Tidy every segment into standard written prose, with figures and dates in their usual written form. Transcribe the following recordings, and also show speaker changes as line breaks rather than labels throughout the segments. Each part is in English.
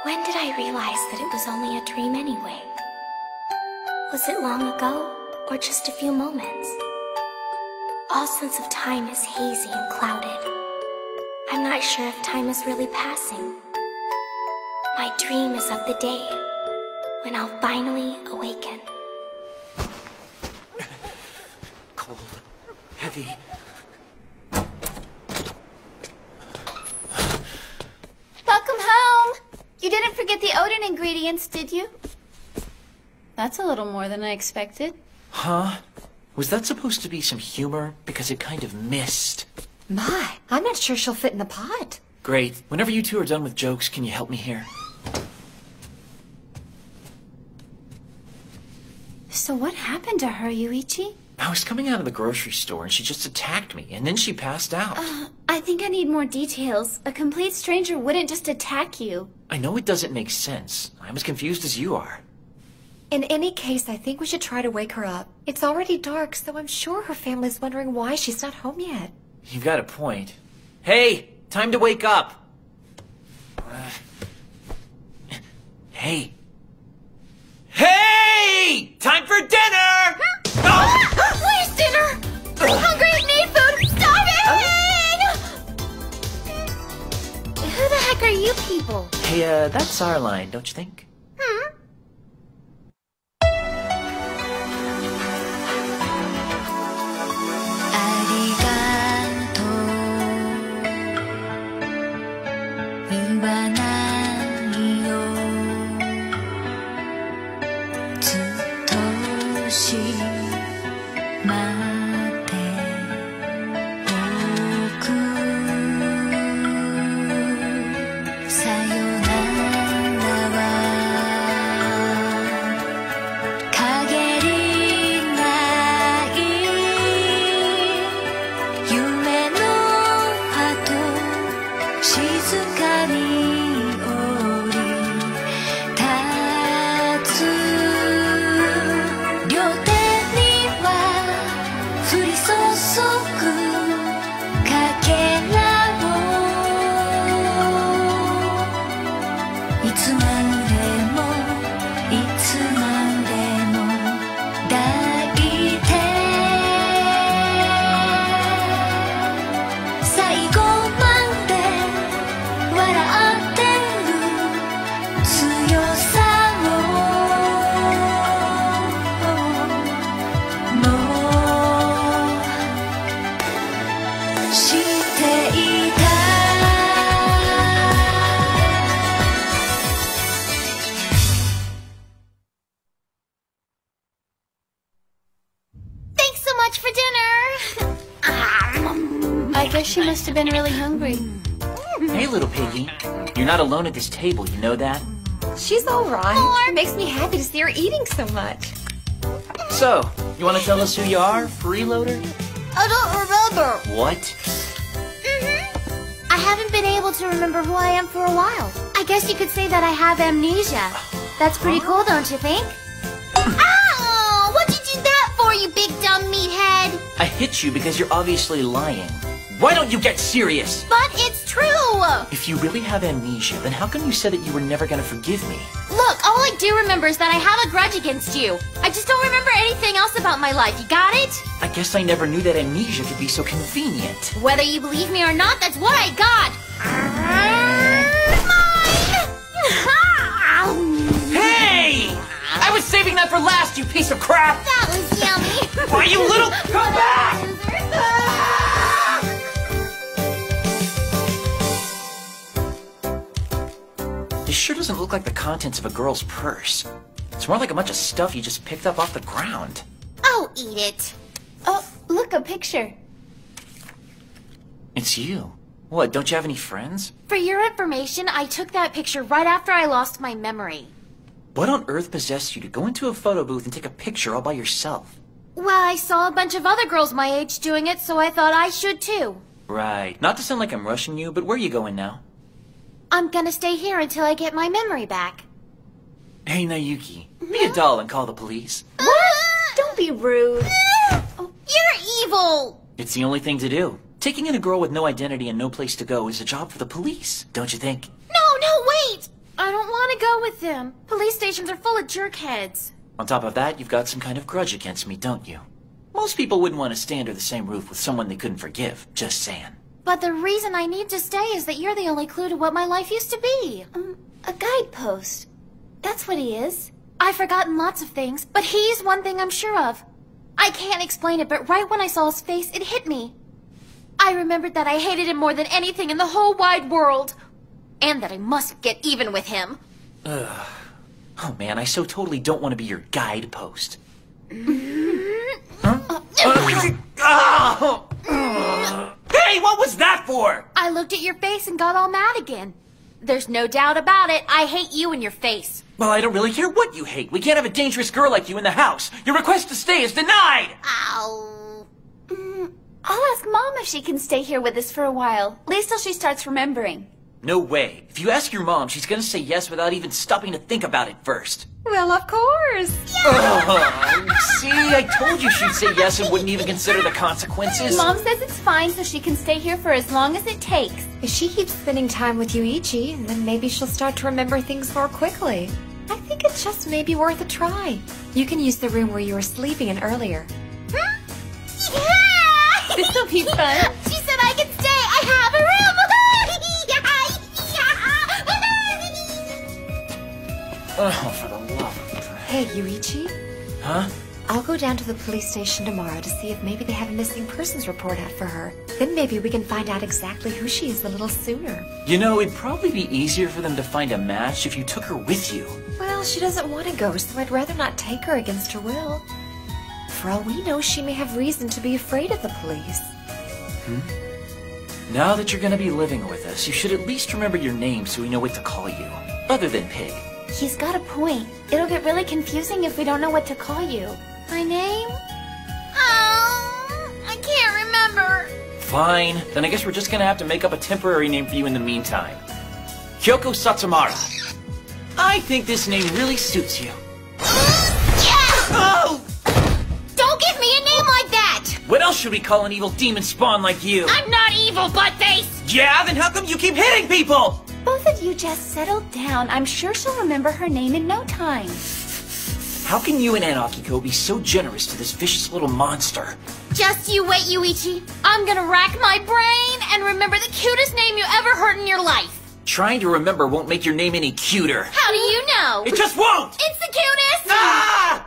When did I realize that it was only a dream anyway? Was it long ago, or just a few moments? All sense of time is hazy and clouded. I'm not sure if time is really passing. My dream is of the day when I'll finally awaken.
Cold, heavy.
Welcome home! You didn't forget the Odin ingredients, did you? That's a little more than I expected.
Huh? Was that supposed to be some humor? Because it kind of missed.
My, I'm not sure she'll fit in the pot.
Great. Whenever you two are done with jokes, can you help me here?
So what happened to her, Yuichi?
I was coming out of the grocery store and she just attacked me, and then she passed out.
I think I need more details. A complete stranger wouldn't just attack you.
I know it doesn't make sense. I'm as confused as you are.
In any case, I think we should try to wake her up. It's already dark, so I'm sure her family's wondering why she's not home yet.
You've got a point. Hey! Time to wake up! Hey! Hey! Time for dinner!
Oh! Where's dinner? I'm hungry and need food! Starving! Who the heck are you people?
Hey, that's our line, don't you think?
She must have been really hungry.
Hey, little piggy. You're not alone at this table, you know that?
She's all right. It makes me happy to see her eating so much.
So, you want to tell us who you are, freeloader?
I don't remember.
What?
I haven't been able to remember who I am for a while. I guess you could say that I have amnesia. That's pretty cool, don't you think? Ow! What'd you do that for, you big dumb meathead?
I hit you because you're obviously lying. Why don't you get serious?
But it's true!
If you really have amnesia, then how come you said that you were never gonna forgive me?
Look, all I do remember is that I have a grudge against you. I just don't remember anything else about my life, you got it?
I guess I never knew that amnesia could be so convenient.
Whether you believe me or not, that's what I got! Mine!
Hey! I was saving that for last, you piece of crap!
That was yummy!
Why, you little... Come back! This sure doesn't look like the contents of a girl's purse. It's more like a bunch of stuff you just picked up off the ground.
Oh, eat it. Oh, look, a picture.
It's you. What, don't you have any friends?
For your information, I took that picture right after I lost my memory.
What on earth possessed you to go into a photo booth and take a picture all by yourself?
Well, I saw a bunch of other girls my age doing it, so I thought I should too.
Right. Not to sound like I'm rushing you, but where are you going now?
I'm gonna stay here until I get my memory back.
Hey, Nayuki. Be a doll and call the police.
What?
Don't be rude.
You're evil!
It's the only thing to do. Taking in a girl with no identity and no place to go is a job for the police, don't you think?
No, wait! I don't want to go with them. Police stations are full of jerkheads.
On top of that, you've got some kind of grudge against me, don't you? Most people wouldn't want to stay under the same roof with someone they couldn't forgive, just saying.
But the reason I need to stay is that you're the only clue to what my life used to be.
A guidepost. That's what he is.
I've forgotten lots of things, but he's one thing I'm sure of. I can't explain it, but right when I saw his face, it hit me. I remembered that I hated him more than anything in the whole wide world. And that I must get even with him.
Ugh. Oh man, I so totally don't want to be your guidepost. Hey, what was that for?
I looked at your face and got all mad again. There's no doubt about it. I hate you and your face.
Well, I don't really care what you hate. We can't have a dangerous girl like you in the house. Your request to stay is denied!
Ow.
I'll ask Mom if she can stay here with us for a while. At least till she starts remembering.
No way. If you ask your mom, she's gonna say yes without even stopping to think about it first.
Well, of course.
See, I told you she'd say yes and wouldn't even consider the consequences.
Mom says it's fine, so she can stay here for as long as it takes.
If she keeps spending time with you, Ecchi, then maybe she'll start to remember things more quickly. I think it's just maybe worth a try. You can use the room where you were sleeping in earlier.
Yeah!
This'll be fun.
She said I can stay. I have a room.
Oh, for the love of...
Hey, Yuichi?
Huh?
I'll go down to the police station tomorrow to see if maybe they have a missing persons report out for her. Then maybe we can find out exactly who she is a little sooner.
You know, it'd probably be easier for them to find a match if you took her with you.
Well, she doesn't want to go, so I'd rather not take her against her will. For all we know, she may have reason to be afraid of the police.
Now that you're gonna be living with us, you should at least remember your name so we know what to call you. Other than Pig.
He's got a point. It'll get really confusing if we don't know what to call you.
My name? Oh, I can't remember.
Fine. Then I guess we're just gonna have to make up a temporary name for you in the meantime. Kyoko Satsumara. I think this name really suits you. Oh!
Don't give me a name like that!
What else should we call an evil demon spawn like you?
I'm not evil, buttface!
Yeah, then how come you keep hitting people?
Both of you just settle down. I'm sure she'll remember her name in no time.
How can you and Aunt Akiko be so generous to this vicious little monster?
Just you wait, Yuichi. I'm gonna rack my brain and remember the cutest name you ever heard in your life.
Trying to remember won't make your name any cuter.
How do you know?
It just won't!
It's the cutest!
Ah!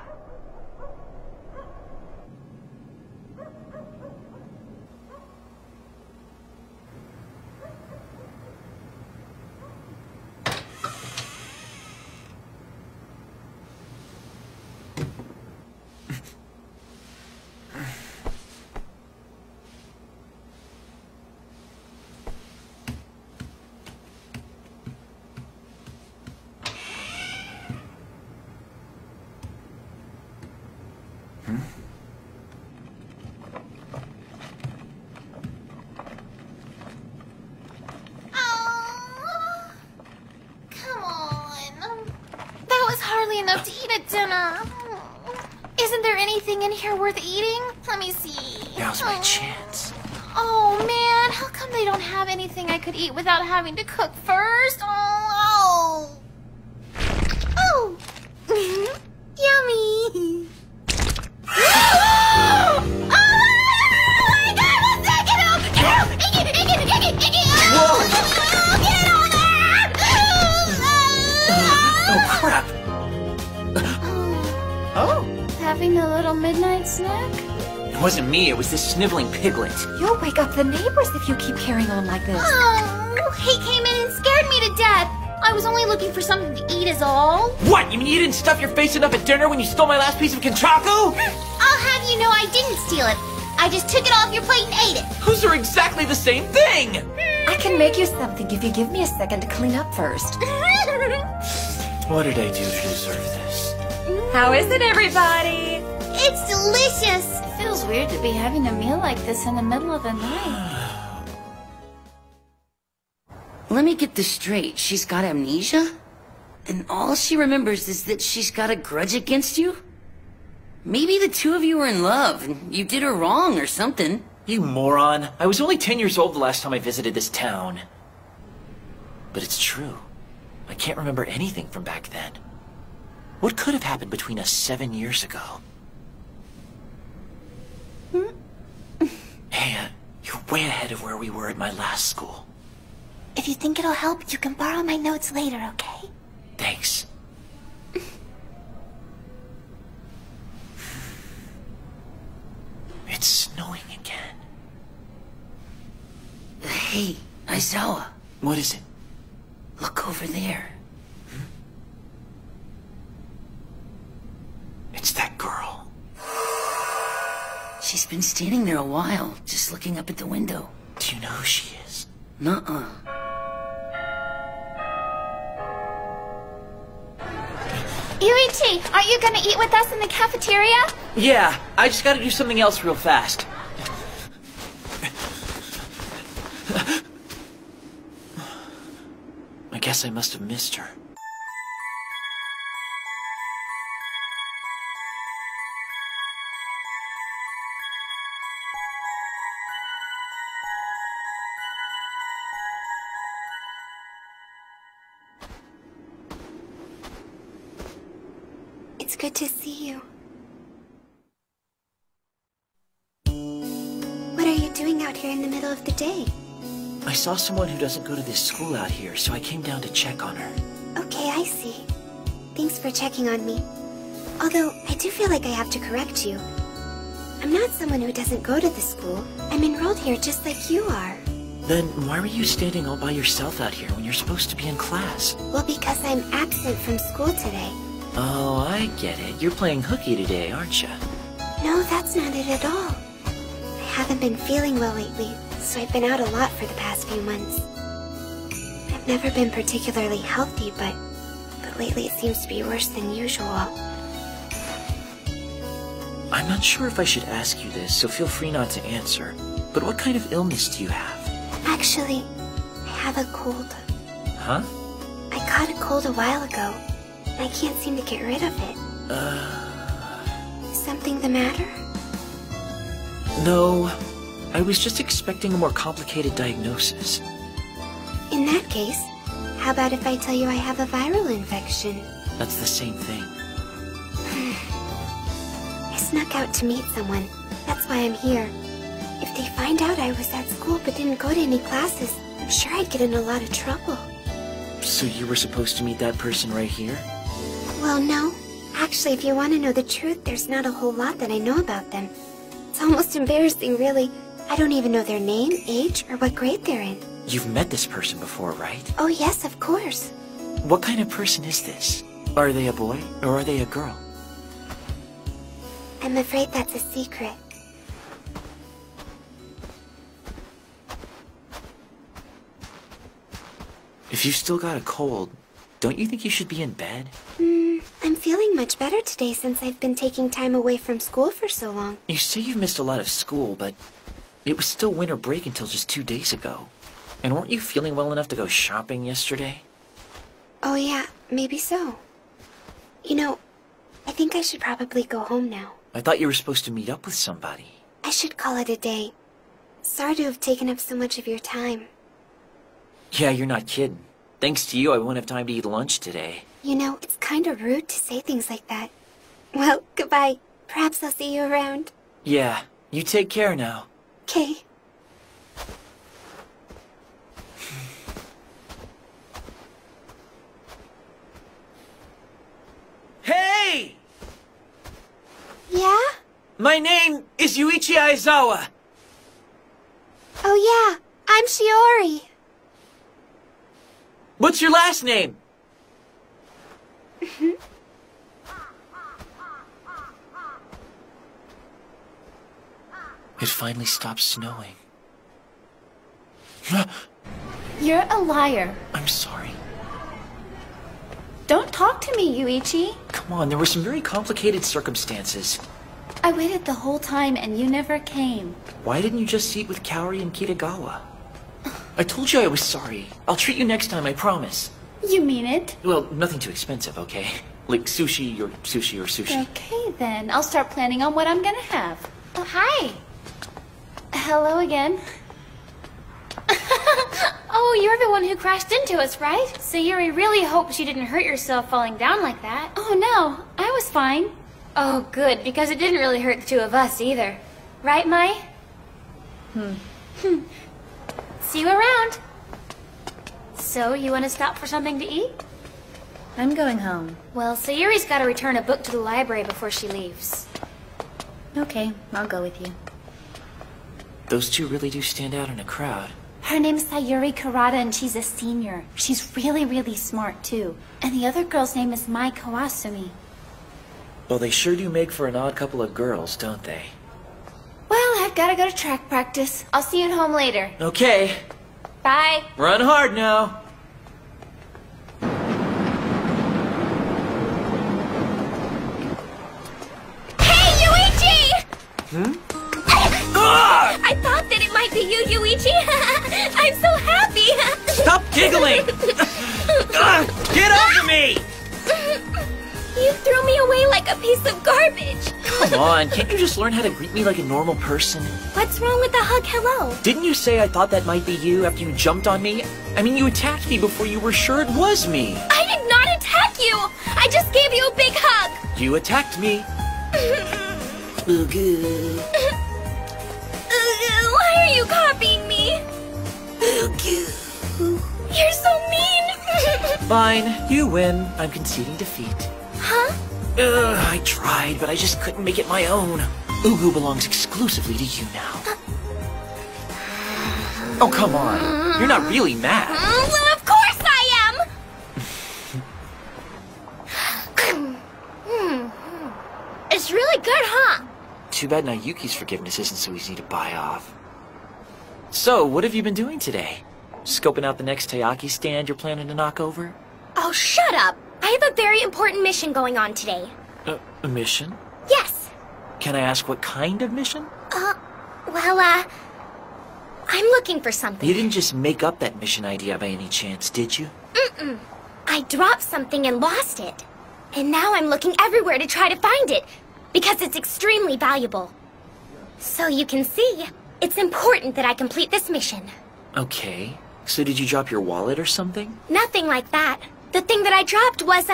Enough to eat at dinner. Isn't there anything in here worth eating? Let me see.
Now's my chance.
Oh man, how come they don't have anything I could eat without having to cook first? Oh. Yummy. Oh my God, let's take it out! Get out! Ecchi!
Whoa!
Get on there!
Oh, crap. Oh.
Having a little midnight snack?
It wasn't me, it was this sniveling piglet.
You'll wake up the neighbors if you keep carrying on like this.
Oh, he came in and scared me to death. I was only looking for something to eat is all.
What? You mean you didn't stuff your face enough at dinner when you stole my last piece of Kenchaku?
I'll have you know I didn't steal it. I just took it off your plate and ate it.
Those are exactly the same thing!
I can make you something if you give me a second to clean up first.
What did I do to deserve this?
How is it, everybody?
It's delicious.
It feels weird to be having a meal like this in the middle of the night.
Let me get this straight. She's got amnesia? And all she remembers is that she's got a grudge against you? Maybe the two of you were in love, and you did her wrong or something.
You moron. I was only 10 years old the last time I visited this town. But it's true. I can't remember anything from back then. What could have happened between us 7 years ago? Hey, you're way ahead of where we were at my last school.
If you think it'll help, you can borrow my notes later, okay?
Thanks. It's snowing again.
Hey, Aizawa.
What is it?
Look over there.
It's that girl.
She's been standing there a while, just looking up at the window.
Do you know who she is?
Nuh-uh.
Yuichi, aren't you gonna eat with us in the cafeteria?
Yeah, I just gotta do something else real fast. I guess I must have missed her.
It's good to see you. What are you doing out here in the middle of the day?
I saw someone who doesn't go to this school out here, so I came down to check on her.
Okay, I see. Thanks for checking on me. Although, I do feel like I have to correct you. I'm not someone who doesn't go to the school. I'm enrolled here just like you are.
Then why were you standing all by yourself out here when you're supposed to be in class?
Well, because I'm absent from school today.
Oh, I get it. You're playing hooky today, aren't you?
No, that's not it at all. I haven't been feeling well lately, so I've been out a lot for the past few months. I've never been particularly healthy, but lately it seems to be worse than usual.
I'm not sure if I should ask you this, so feel free not to answer. But what kind of illness do you have?
Actually, I have a cold.
Huh?
I caught a cold a while ago, and I can't seem to get rid of it. Something the matter?
No. I was just expecting a more complicated diagnosis.
In that case, how about if I tell you I have a viral infection?
That's the same thing.
I snuck out to meet someone. That's why I'm here. If they find out I was at school but didn't go to any classes, I'm sure I'd get in a lot of trouble.
So you were supposed to meet that person right here?
Well, no. Actually, if you want to know the truth, there's not a whole lot that I know about them. It's almost embarrassing, really. I don't even know their name, age, or what grade they're in.
You've met this person before, right?
Oh, yes, of course.
What kind of person is this? Are they a boy, or are they a girl?
I'm afraid that's a secret.
If you've still got a cold, don't you think you should be in bed?
I'm feeling much better today since I've been taking time away from school for so long.
You say you've missed a lot of school, but it was still winter break until just 2 days ago. And weren't you feeling well enough to go shopping yesterday?
Oh yeah, maybe so. You know, I think I should probably go home now.
I thought you were supposed to meet up with somebody.
I should call it a day. Sorry to have taken up so much of your time.
Yeah, you're not kidding. Thanks to you, I won't have time to eat lunch today.
You know, it's kind of rude to say things like that. Well, goodbye. Perhaps I'll see you around.
Yeah, you take care now.
Okay.
Hey!
Yeah?
My name is Yuichi Aizawa.
Oh yeah, I'm Shiori.
What's your last name? It finally stopped snowing.
You're a liar.
I'm sorry.
Don't talk to me, Yuichi.
Come on, there were some very complicated circumstances.
I waited the whole time and you never came.
Why didn't you just eat with Kaori and Kitagawa? I told you I was sorry. I'll treat you next time, I promise.
You mean it?
Well, nothing too expensive, okay? Like sushi or sushi.
Okay then, I'll start planning on what I'm gonna have. Oh, hi. Hello again. Oh, you're the one who crashed into us, right? Sayuri really hopes you didn't hurt yourself falling down like that. Oh no, I was fine. Oh good, because it didn't really hurt the two of us either. Right, Mai? See you around. So, you want to stop for something to eat?
I'm going home.
Well, Sayuri's got to return a book to the library before she leaves.
Okay, I'll go with you.
Those two really do stand out in a crowd.
Her name's Sayuri Kurata and she's a senior. She's really, really smart too. And the other girl's name is Mai Kawasumi.
Well, they sure do make for an odd couple of girls, don't they?
Well, I've got to go to track practice. I'll see you at home later.
Okay.
Bye.
Run hard now.
Hey, Yuichi!
Hmm?
I thought that it might be you, Yuichi. I'm so happy.
Stop giggling! Get over me!
You threw me away like a piece of garbage.
Come on, can't you just learn how to greet me like a normal person?
What's wrong with the hug hello?
Didn't you say I thought that might be you after you jumped on me? I mean, you attacked me before you were sure it was me.
I did not attack you. I just gave you a big hug.
You attacked me. Ooh,
Why are you copying me? You're so mean.
Fine, you win. I'm conceding defeat.
Huh?
I tried, but I just couldn't make it my own. Ugu belongs exclusively to you now. Oh, come on. You're not really mad.
Well, of course I am. It's really good, huh?
Too bad Nayuki's forgiveness isn't so easy to buy off. So, what have you been doing today? Scoping out the next Taiyaki stand you're planning to knock over?
Oh, shut up. I have a very important mission going on today.
A mission?
Yes.
Can I ask what kind of mission?
I'm looking for something.
You didn't just make up that mission idea by any chance, did you?
Mm-mm. I dropped something and lost it. And now I'm looking everywhere to try to find it, because it's extremely valuable. So you can see, it's important that I complete this mission.
Okay. So did you drop your wallet or something?
Nothing like that. The thing that I dropped was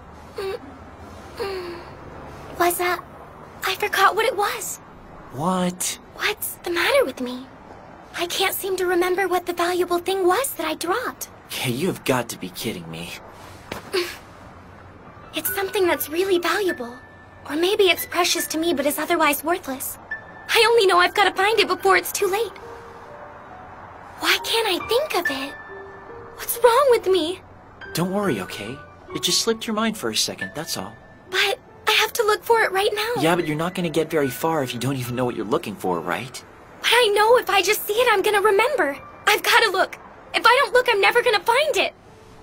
I forgot what it was.
What?
What's the matter with me? I can't seem to remember what the valuable thing was that I dropped.
Okay, you have got to be kidding me.
It's something that's really valuable. Or maybe it's precious to me but is otherwise worthless. I only know I've got to find it before it's too late. Why can't I think of it? What's wrong with me?
Don't worry, okay? It just slipped your mind for a second, that's all.
But I have to look for it right now.
Yeah, but you're not gonna get very far if you don't even know what you're looking for, right?
But I know if I just see it, I'm gonna remember. I've got to look. If I don't look, I'm never gonna find it.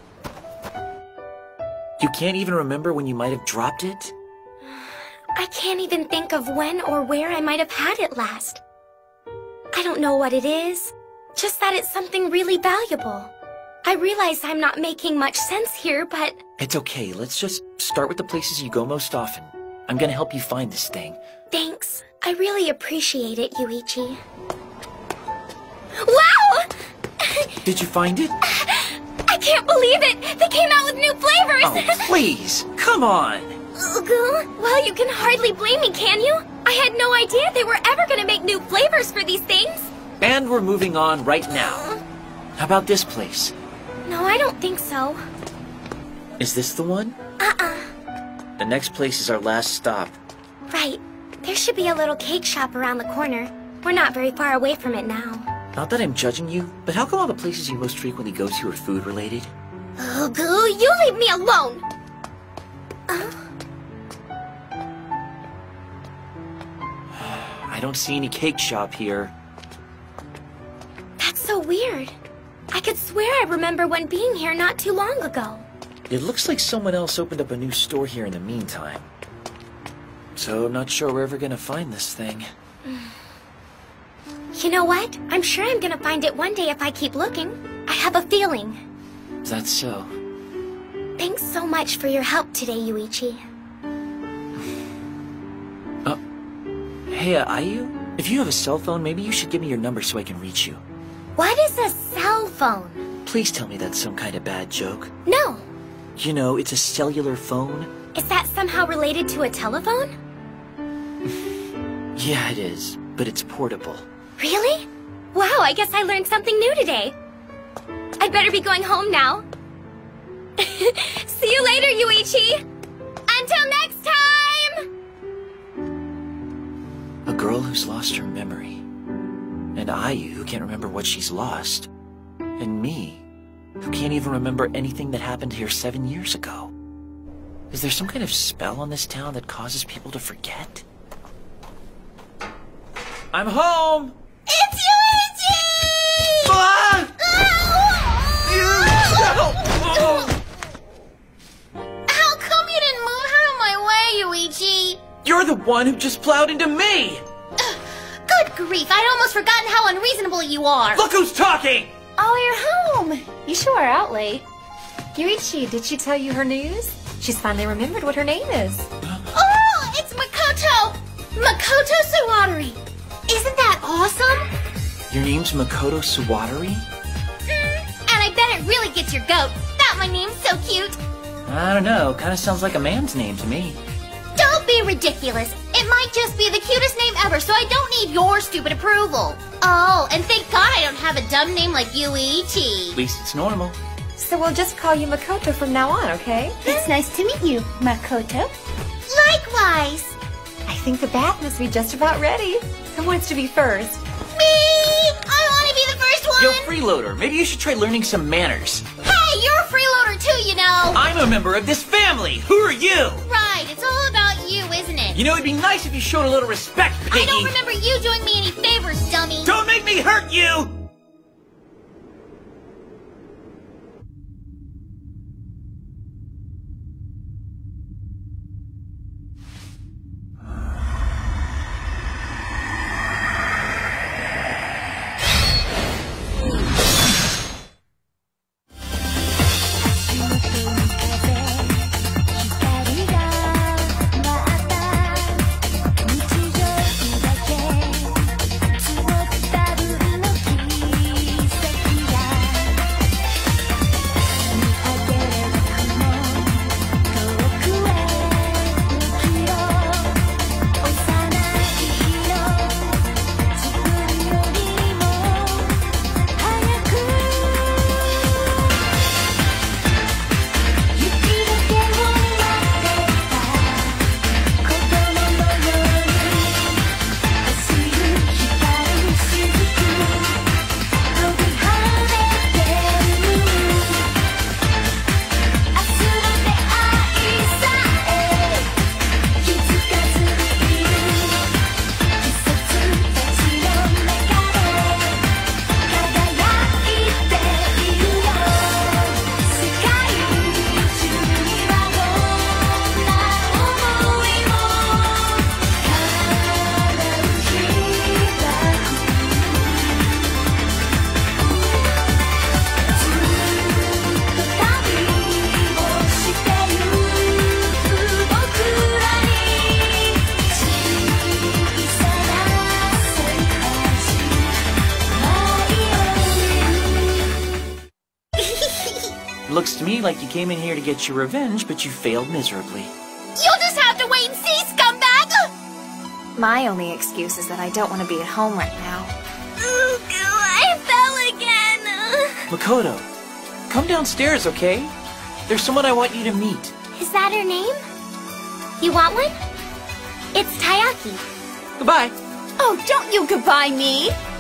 You can't even remember when you might have dropped it?
I can't even think of when or where I might have had it last. I don't know what it is. Just that it's something really valuable. I realize I'm not making much sense here, but...
It's okay, let's just start with the places you go most often. I'm gonna help you find this thing.
Thanks. I really appreciate it, Yuichi. Wow!
Did you find it?
I can't believe it! They came out with new flavors!
Oh, please! Come on!
Ugu, well, you can hardly blame me, can you? I had no idea they were ever gonna make new flavors for these things.
And we're moving on right now. How about this place?
No, I don't think so.
Is this the one?
Uh-uh.
The next place is our last stop.
Right. There should be a little cake shop around the corner. We're not very far away from it now.
Not that I'm judging you, but how come all the places you most frequently go to are food-related?
Ugu, you leave me alone!
I don't see any cake shop here.
That's so weird. I could swear I remember one being here not too long ago.
It looks like someone else opened up a new store here in the meantime. So I'm not sure we're ever gonna find this thing.
You know what? I'm sure I'm gonna find it one day if I keep looking. I have a feeling.
Is that so?
Thanks so much for your help today, Yuichi.
Hey, Ayu? If you have a cell phone, maybe you should give me your number so I can reach you.
What is a cell phone?
Please tell me that's some kind of bad joke.
No.
You know, it's a cellular phone.
Is that somehow related to a telephone?
Yeah, it is, but it's portable.
Really? Wow, I guess I learned something new today. I'd better be going home now. See you later, Yuichi! Until next time!
A girl who's lost her memory. And Ayu, who can't remember what she's lost. And me, who can't even remember anything that happened here 7 years ago. Is there some kind of spell on this town that causes people to forget? I'm home!
It's Yuichi!
Ah!
How come you didn't move out of my way, Yuichi?
You're the one who just plowed into me!
Good grief, I'd almost forgotten how unreasonable you are.
Look who's talking!
Oh, you're home. You sure are out late.
Yuichi, did she tell you her news? She's finally remembered what her name is.
Oh, it's Makoto! Makoto Sawatari! Isn't that awesome?
Your name's Makoto Sawatari?
And I bet it really gets your goat. That my name's so cute.
I don't know, kinda sounds like a man's name to me.
Don't be ridiculous. It might just be the cutest name ever, so I don't need your stupid approval. Oh, and thank God I don't have a dumb name like Yuichi.
At least it's normal.
So we'll just call you Makoto from now on, okay?
It's nice to meet you, Makoto.
Likewise.
I think the bath must be just about ready. Who wants to be first?
Me! I want to be the first one!
Yo, freeloader, maybe you should try learning some manners.
Hey, you're a freeloader too, you know!
I'm a member of this family! Who are you?
Right, it's all about you, isn't it?
You know, it'd be nice if you showed a little respect, Piggy!
I don't remember you doing me any favors, dummy!
Don't make me hurt you! Looks to me like you came in here to get your revenge, but you failed miserably.
You'll just have to wait and see, scumbag!
My only excuse is that I don't want to be at home right now.
I fell again!
Makoto, come downstairs, okay? There's someone I want you to meet.
Is that her name? You want one? It's Tayaki.
Goodbye.
Oh, don't you goodbye me!